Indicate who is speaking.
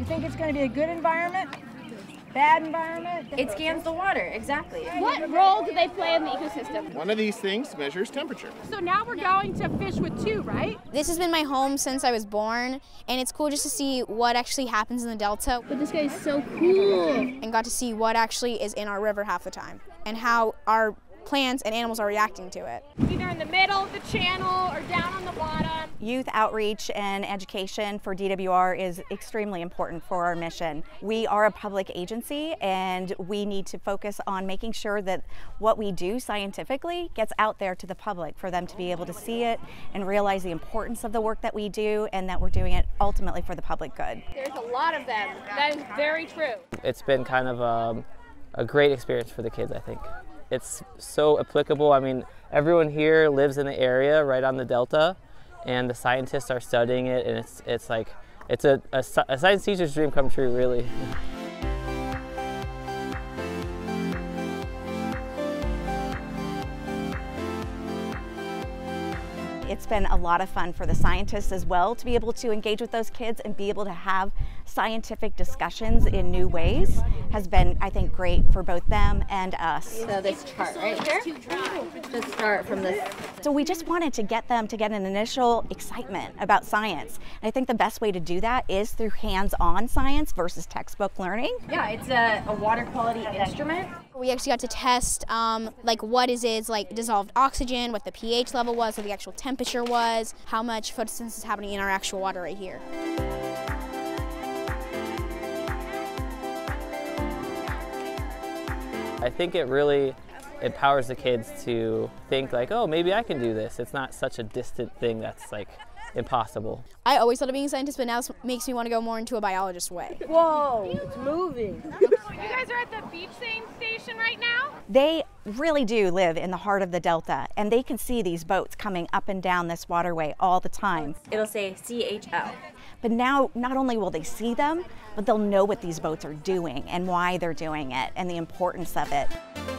Speaker 1: You think it's going to be a good environment? Bad environment?
Speaker 2: It scans the water, exactly.
Speaker 3: What role do they play in the ecosystem?
Speaker 4: One of these things measures temperature.
Speaker 3: So now we're going to fish with two, right?
Speaker 5: This has been my home since I was born, and it's cool just to see what actually happens in the Delta.
Speaker 3: But this guy is so cool.
Speaker 5: And got to see what actually is in our river half the time, and how our plants and animals are reacting to it.
Speaker 3: Either in the middle of the channel or down on the bottom.
Speaker 6: Youth outreach and education for DWR is extremely important for our mission. We are a public agency, and we need to focus on making sure that what we do scientifically gets out there to the public for them to be able to see it and realize the importance of the work that we do, and that we're doing it ultimately for the public good.
Speaker 3: There's a lot of them. That is very true.
Speaker 7: It's been kind of a great experience for the kids, I think. It's so applicable. I mean, everyone here lives in the area right on the Delta, and the scientists are studying it, and it's like, it's a science teacher's dream come true, really.
Speaker 6: It's been a lot of fun for the scientists as well to be able to engage with those kids and be able to have scientific discussions in new ways. Has been, I think, great for both them and us.
Speaker 2: So this chart right here, just start from this.
Speaker 6: So we just wanted to get them to get an initial excitement about science. And I think the best way to do that is through hands-on science versus textbook learning.
Speaker 2: Yeah, it's a water quality instrument.
Speaker 5: We actually got to test like what is like dissolved oxygen, what the pH level was, what the actual temperature was, how much photosynthesis is happening in our actual water right here.
Speaker 7: I think it really empowers the kids to think like, oh, maybe I can do this. It's not such a distant thing that's like impossible.
Speaker 5: I always thought of being a scientist, but now this makes me want to go more into a biologist way.
Speaker 1: Whoa, it's moving.
Speaker 3: You guys are at the beach station right now?
Speaker 6: They really do live in the heart of the Delta, and they can see these boats coming up and down this waterway all the time.
Speaker 2: It'll say CHL.
Speaker 6: But now, not only will they see them, but they'll know what these boats are doing and why they're doing it and the importance of it.